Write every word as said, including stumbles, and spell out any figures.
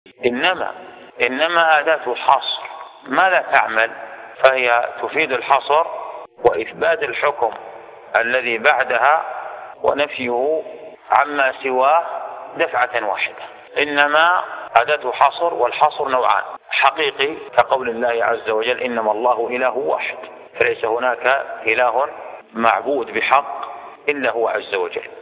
إنما إنما أداة حصر ماذا تعمل؟ فهي تفيد الحصر وإثبات الحكم الذي بعدها ونفيه عما سواه دفعة واحدة. إنما أداة حصر، والحصر نوعان: حقيقي كقول الله عز وجل إنما الله إله واحد، فليس هناك إله معبود بحق إلا هو عز وجل،